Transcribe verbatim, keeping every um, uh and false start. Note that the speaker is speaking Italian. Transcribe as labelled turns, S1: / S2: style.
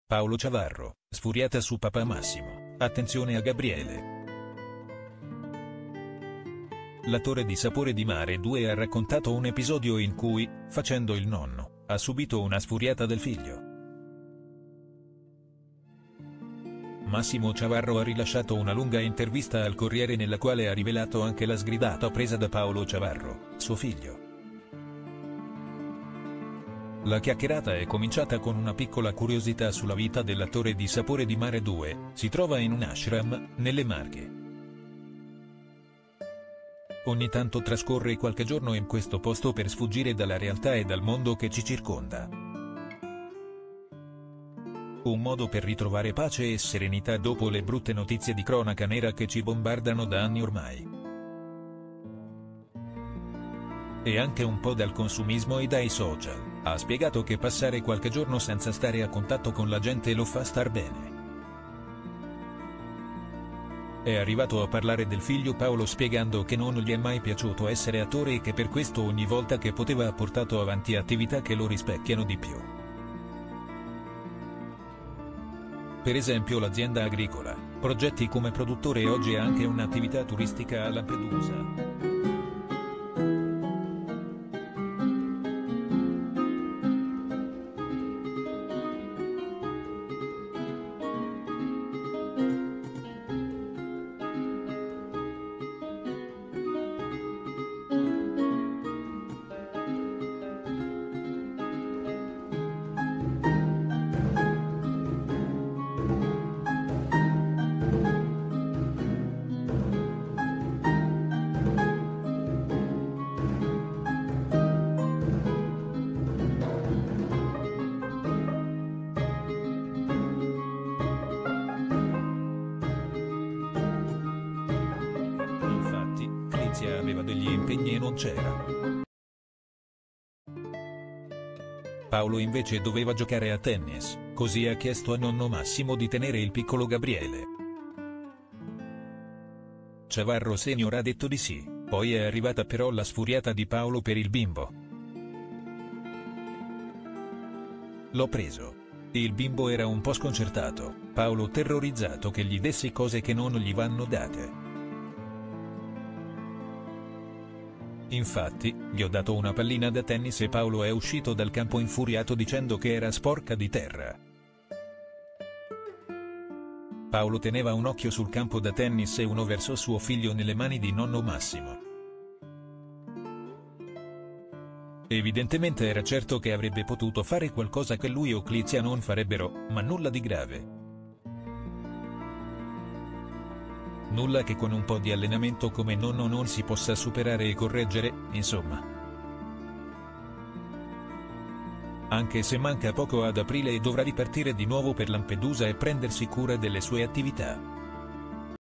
S1: Paolo Ciavarro, sfuriata su papà Massimo, attenzione a Gabriele. L'attore di Sapore di Mare due ha raccontato un episodio in cui, facendo il nonno, ha subito una sfuriata del figlio. Massimo Ciavarro ha rilasciato una lunga intervista al Corriere nella quale ha rivelato anche la sgridata presa da Paolo Ciavarro, suo figlio. La chiacchierata è cominciata con una piccola curiosità sulla vita dell'attore di Sapore di Mare due, si trova in un ashram, nelle Marche. Ogni tanto trascorre qualche giorno in questo posto per sfuggire dalla realtà e dal mondo che ci circonda. Un modo per ritrovare pace e serenità dopo le brutte notizie di cronaca nera che ci bombardano da anni ormai. E anche un po' dal consumismo e dai social, ha spiegato che passare qualche giorno senza stare a contatto con la gente lo fa star bene. È arrivato a parlare del figlio Paolo spiegando che non gli è mai piaciuto essere attore e che per questo ogni volta che poteva ha portato avanti attività che lo rispecchiano di più. Per esempio l'azienda agricola, progetti come produttore e oggi ha anche un'attività turistica a Lampedusa. Aveva degli impegni e non c'era. Paolo invece doveva giocare a tennis, così ha chiesto a nonno Massimo di tenere il piccolo Gabriele. Ciavarro senior ha detto di sì, poi è arrivata però la sfuriata di Paolo per il bimbo. L'ho preso. Il bimbo era un po' sconcertato, Paolo terrorizzato che gli dessi cose che non gli vanno date. Infatti, gli ho dato una pallina da tennis e Paolo è uscito dal campo infuriato dicendo che era sporca di terra. Paolo teneva un occhio sul campo da tennis e uno verso suo figlio nelle mani di nonno Massimo. Evidentemente era certo che avrebbe potuto fare qualcosa che lui o Clizia non farebbero, ma nulla di grave. Nulla che con un po' di allenamento come nonno non si possa superare e correggere, insomma. Anche se manca poco ad aprile e dovrà ripartire di nuovo per Lampedusa e prendersi cura delle sue attività.